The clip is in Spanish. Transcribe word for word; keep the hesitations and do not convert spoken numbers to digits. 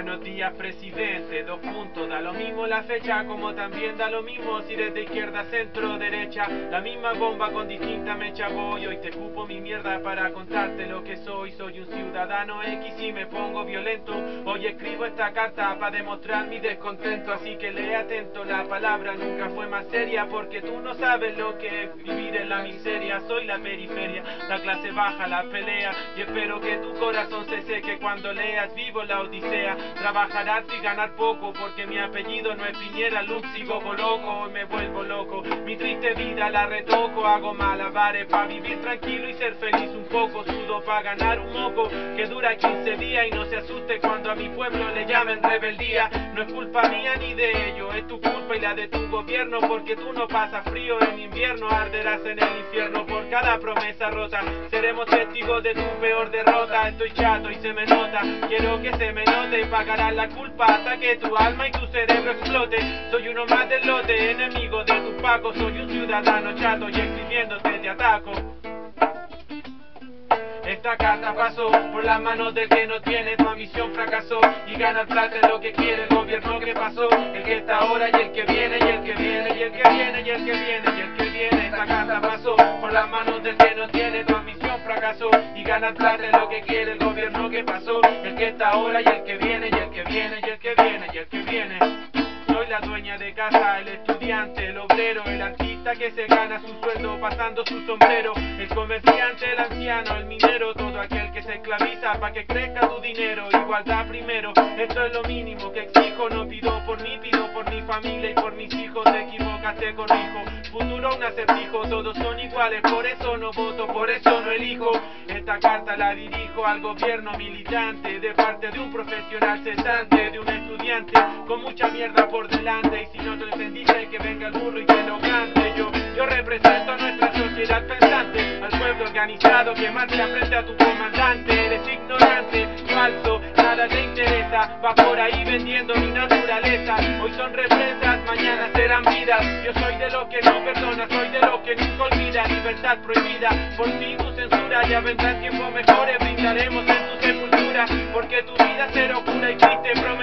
Buenos días, presidente, dos puntos, da lo mismo la fecha, como también da lo mismo si desde izquierda, centro, derecha, la misma bomba con distinta mecha voy. Hoy te escupo mi mierda para contarte lo que soy, soy un ciudadano X y me pongo violento. Hoy escribo esta carta para demostrar mi descontento, así que lee atento, la palabra nunca fue más seria, porque tú no sabes lo que es vivir en la miseria. Soy la periferia, la clase baja, la pelea, y espero que tu corazón se seque cuando leas Vivo la odisea. Trabajar harto y ganar poco, porque mi apellido no es Piñera, Lux, sigo loco, me vuelvo loco. Mi triste vida la retoco, hago malabares pa' vivir tranquilo y ser feliz un poco. Sudo pa' ganar un moco que dura quince días, y no se asuste cuando a mi pueblo le llamen rebeldía. No es culpa mía ni de ello, es tu culpa y la de tu gobierno, porque tú no pasas frío en invierno, arderás en el infierno por cada promesa rota. Seremos testigos de tu peor derrota. Estoy chato y se me nota, quiero que se me note, y pagarás la culpa hasta que tu alma y tu cerebro explote. Soy uno más del lote, enemigo de tus pacos, soy un ciudadano chato y escribiéndote te ataco. Esta carta pasó por las manos del que no tiene, tu ambición fracasó y ganar plata es lo que quiere el gobierno que pasó, el que está ahora y el que viene, y el que viene, y el que viene, y el que viene, y el que viene. Esta carta pasó por las manos del que no tiene, tu ambición fracasó y ganar plata es lo que quiere el gobierno que pasó, el que está ahora y el que viene, y el que viene, y el que viene, y el que viene. Soy la dueña de casa, el estudiante, el obrero, el artista que se gana su sueldo pasando su sombrero, el comerciante, el anciano, el minero, todo aquel que se esclaviza para que crezca tu dinero. Igualdad primero, esto es lo mínimo que exijo, no pido por mí, pido por mi familia y por mis hijos. Te equivocas, te corrijo, futuro un acertijo, todos son iguales, por eso no voto, por eso no elijo. Esta carta la dirijo al gobierno militante, de parte de un profesional cesante, de un estudiante con mucha mierda por delante, y si no te entendiste que venga el burro y te lo cante. Yo, yo represento a nuestra sociedad pensante, al pueblo organizado que marcha frente a tu comandante. Eres ignorante, falso, nada te interesa, va por ahí vendiendo mi naturaleza. Hoy son represas, mañana serán vidas. Yo soy de los que no perdona, soy de los que nunca olvida. Libertad prohibida, por fin tu censura, ya vendrán tiempos mejores, brindaremos en tu sepultura, porque tu vida será oscura y triste, bro.